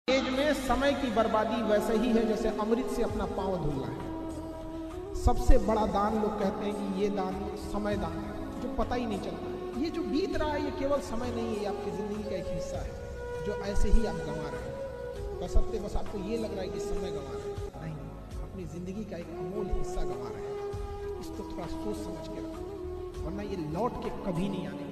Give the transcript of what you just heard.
As में समय की बर्बादी वैसे ही है जैसे अमृत से अपना पांव धुलना है। सबसे बड़ा दान लोग कहते हैं कि ये दान समय दान है, जो पता ही नहीं चलता। ये जो बीत रहा है ये केवल समय नहीं है, आपकी ज़िंदगी का एक हिस्सा है जो ऐसे ही आप गंवा रहे हैं। बस आपको ये लग रहा है कि समय गंवा रहे हैं, नहीं, अपनी ज़िंदगी का एक अमूल हिस्सा गंवा रहे हैं। इसको थोड़ा सोच समझ के रखो, वरना ये लौट के कभी नहीं आने।